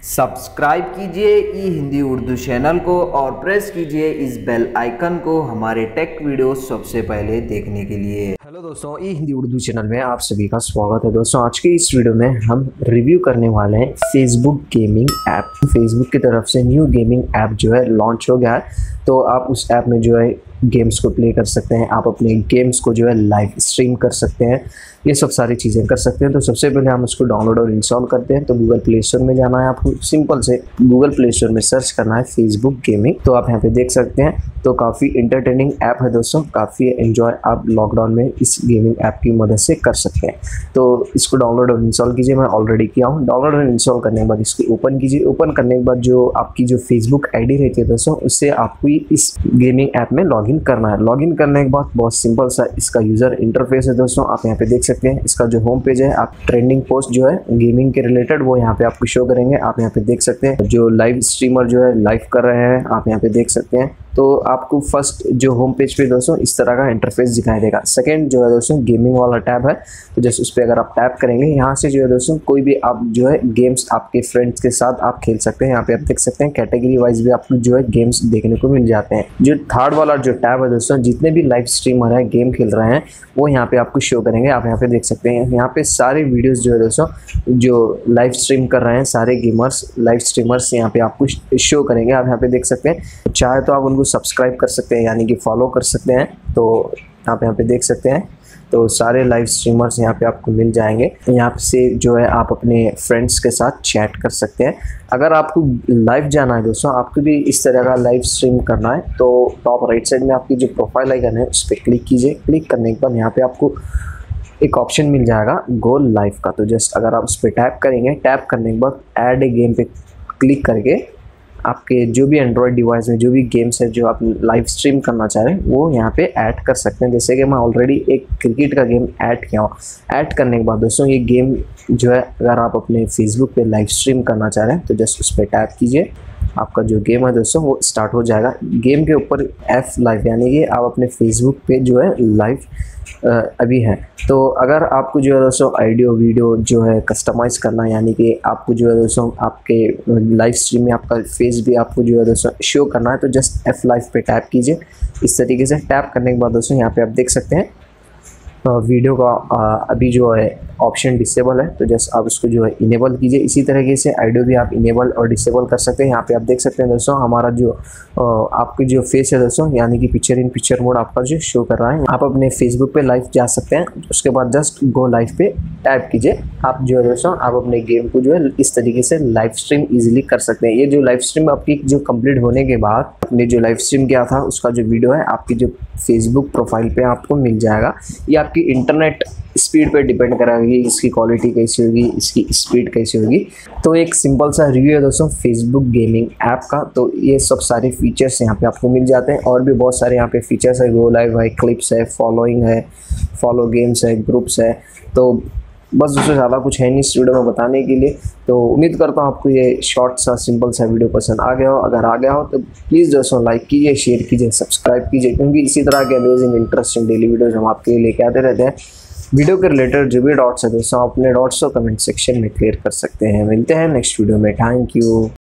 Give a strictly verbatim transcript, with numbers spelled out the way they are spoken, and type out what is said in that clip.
Subscribe कीजिए ई Hindi Urdu channel को और प्रेस कीजिए इस बेल आइकन को हमारे टेक वीडियो सबसे पहले देखने के लिए। हेलो दोस्तों, ई हिंदी उर्दू चैनल में आप सभी का स्वागत है। दोस्तों आज के इस वीडियो में हम रिव्यू करने वाले हैं फेसबुक गेमिंग ऐप। फेसबुक की तरफ से न्यू गेमिंग ऐप जो है लॉन्च हो गया है, तो आप उस ऐप में जो है गेम्स को प्ले कर सकते हैं, आप अपने गेम्स को जो है लाइव स्ट्रीम कर सकते हैं, ये सब सारी चीज़ें कर सकते हैं। तो सबसे पहले हम उसको डाउनलोड और इंस्टॉल करते हैं। तो गूगल प्ले स्टोर में जाना है आपको, सिंपल से गूगल प्ले स्टोर में सर्च करना है फेसबुक गेमिंग। तो आप यहाँ पे देख सकते हैं, तो काफ़ी इंटरटेनिंग ऐप है दोस्तों, काफ़ी एंजॉय आप लॉकडाउन में इस गेमिंग ऐप की मदद से कर सकते हैं। तो इसको डाउनलोड और इंस्टॉल कीजिए, मैं ऑलरेडी किया हूँ। डाउनलोड और इंस्टॉल करने के बाद इसको ओपन कीजिए। ओपन करने के बाद जो आपकी जो फेसबुक आई डी रहती है दोस्तों, उससे आपको इस गेमिंग ऐप में लॉगिन करना है। लॉगिन करने के बाद बहुत सिंपल सा इसका यूज़र इंटरफेस है दोस्तों, आप यहाँ पे देख सकते हैं। इसका जो होम पेज है, आप ट्रेंडिंग पोस्ट जो है गेमिंग के रिलेटेड वो यहाँ पे आपको शो करेंगे। आप यहाँ पे देख सकते हैं जो लाइव स्ट्रीमर जो है लाइव कर रहे हैं, आप यहाँ पे देख सकते हैं। तो आपको फर्स्ट जो होम पेज पे दोस्तों इस तरह का इंटरफेस दिखाई देगा। सेकंड जो है दोस्तों गेमिंग वाला टैब है, तो जैसे उस पर अगर आप टैप करेंगे, यहाँ से जो है दोस्तों कोई भी आप जो है गेम्स आपके फ्रेंड्स के साथ आप खेल सकते हैं। यहाँ पे आप देख सकते हैं कैटेगरी वाइज भी आपको जो है गेम्स देखने को मिल जाते हैं। जो थर्ड वाला जो टैब है दोस्तों, जितने भी लाइव स्ट्रीमर है गेम खेल रहे हैं वो यहाँ पे आपको शो करेंगे। आप यहाँ पे देख सकते हैं, यहाँ पे सारे वीडियोस जो है दोस्तों जो लाइव स्ट्रीम कर रहे हैं सारे गेमर्स लाइव स्ट्रीमर्स यहाँ पे आपको शो करेंगे। आप यहाँ पे देख सकते हैं, चाहे तो आप उनको सब्सक्राइब कर सकते हैं, यानी कि फॉलो कर सकते हैं। तो आप यहाँ पे देख सकते हैं, तो सारे लाइव स्ट्रीमर्स यहाँ पे आपको मिल जाएंगे। यहाँ से जो है आप अपने फ्रेंड्स के साथ चैट कर सकते हैं। अगर आपको लाइव जाना है दोस्तों, आपको भी इस तरह का लाइव स्ट्रीम करना है, तो टॉप राइट साइड में आपकी जो प्रोफाइल आइकन है उस पर क्लिक कीजिए। क्लिक करने के बाद यहाँ पे आपको एक ऑप्शन मिल जाएगा गो लाइव का। तो जस्ट अगर आप उस पर टैप करेंगे, टैप करने के बाद ऐड ए गेम पे क्लिक करके आपके जो भी एंड्रॉयड डिवाइस में जो भी गेम्स है जो आप लाइव स्ट्रीम करना चाह रहे हैं वो यहाँ पे ऐड कर सकते हैं। जैसे कि मैं ऑलरेडी एक क्रिकेट का गेम ऐड किया हूँ। ऐड करने के बाद दोस्तों ये गेम जो है अगर आप अपने फेसबुक पे लाइव स्ट्रीम करना चाह रहे हैं तो जस्ट उस पर टैप कीजिए, आपका जो गेम है दोस्तों वो स्टार्ट हो जाएगा। गेम के ऊपर एफ लाइव, यानी कि आप अपने फेसबुक पे जो है लाइव अभी है। तो अगर आपको जो है दोस्तों ऑडियो वीडियो जो है कस्टमाइज़ करना है, यानी कि आपको जो है दोस्तों आपके लाइव स्ट्रीम में आपका फेस भी आपको जो है दोस्तों शो करना है, तो जस्ट एफ लाइव पे टैप कीजिए। इस तरीके से टैप करने के बाद दोस्तों यहाँ पे आप देख सकते हैं वीडियो का अभी जो है ऑप्शन डिसेबल है, तो जस्ट आप उसको जो है इनेबल कीजिए। इसी तरीके से ऑडियो भी आप इनेबल और डिसेबल कर सकते हैं। यहाँ पे आप देख सकते हैं दोस्तों हमारा जो आपकी जो फेस है दोस्तों, यानी कि पिक्चर इन पिक्चर मोड आपका जो शो कर रहा है। आप अपने फेसबुक पे लाइव जा सकते हैं, उसके बाद जस्ट गो लाइव पे टैप कीजिए। आप जो है दोस्तों आप अपने गेम को जो है इस तरीके से लाइव स्ट्रीम ईजिली कर सकते हैं। ये जो लाइव स्ट्रीम आपकी जो कंप्लीट होने के बाद आपने जो लाइव स्ट्रीम किया था उसका जो वीडियो है आपकी जो फेसबुक प्रोफाइल पे आपको मिल जाएगा। ये आपकी इंटरनेट स्पीड पे डिपेंड करेगी, इसकी क्वालिटी कैसी होगी, इसकी स्पीड कैसी होगी। तो एक सिंपल सा रिव्यू है दोस्तों फेसबुक गेमिंग ऐप का। तो ये सब सारे फीचर्स यहाँ पे आपको मिल जाते हैं, और भी बहुत सारे यहाँ पे फीचर्स है। गो लाइव है, क्लिप्स है, फॉलोइंग है, फॉलो गेम्स है, ग्रुप्स है। तो बस उससे ज़्यादा कुछ है नहीं इस वीडियो में बताने के लिए। तो उम्मीद करता हूँ आपको ये शॉर्ट सा सिंपल सा वीडियो पसंद आ गया हो। अगर आ गया हो तो प्लीज़ दोस्तों लाइक कीजिए, शेयर कीजिए, सब्सक्राइब कीजिए, क्योंकि इसी तरह के अमेजिंग इंटरेस्टिंग डेली वीडियोज़ हम आपके लिए लेके आते रहते हैं। वीडियो के रिलेटेड जो भी डाउट्स है दोस्तों अपने डाउट्स को कमेंट सेक्शन में क्लियर कर सकते हैं। मिलते हैं नेक्स्ट वीडियो में। Thank you.